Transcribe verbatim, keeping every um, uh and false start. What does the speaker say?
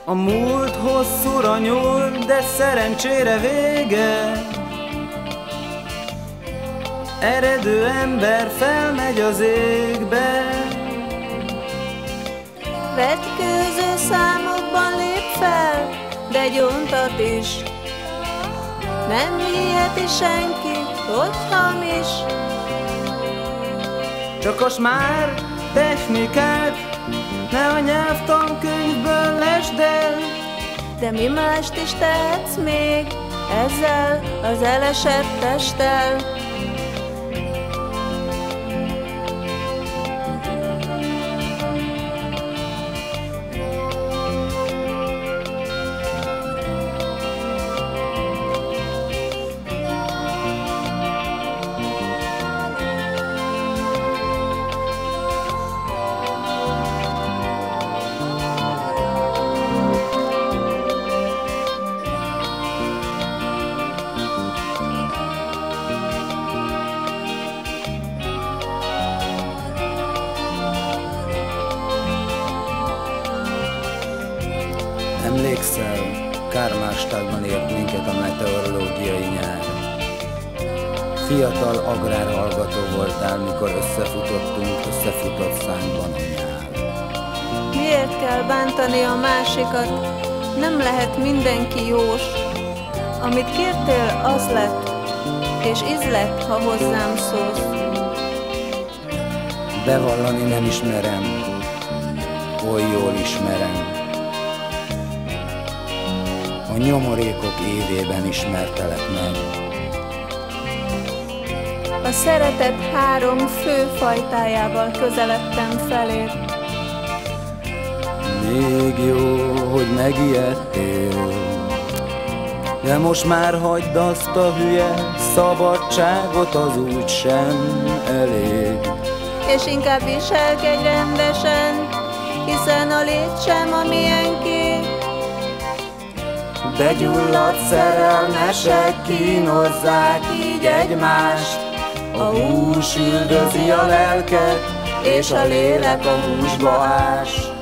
A múlt hosszúra nyúl, de szerencsére vége. Eredő ember felmegy az égbe. Vetkőző számokban lép fel, de gyóntat is. Nem hiheti senki, hogy hamis. Csak a smár technikát ne a nyelvtankönyvből lesd el. De mi mást is tehetsz még ezzel az elesett testtel? Emlékszel, Kármárstadtban ért minket a meteorológiai nyár. Fiatal agrárhallgató voltál, mikor összefutottunk összefutott szánkban a nyár. Miért kell bántani a másikat? Nem lehet mindenki jós. Amit kértél, az lett, és íz lett, ha hozzám szólsz. Bevallani nem ismerem, oly jól ismerem. A nyomorékok évében ismertelek meg. A szeretet három fő fajtájával közeledtem feléd. Még jó, hogy megijedtél, de most már hagyd azt a hülye szabadságot, az úgysem elég. És inkább viselkedj rendesen, hiszen a lét sem a miénké. Begyulladt szerelmesek kínozzák így egymást. A hús üldözi a lelket, és a lélek a húsba ás.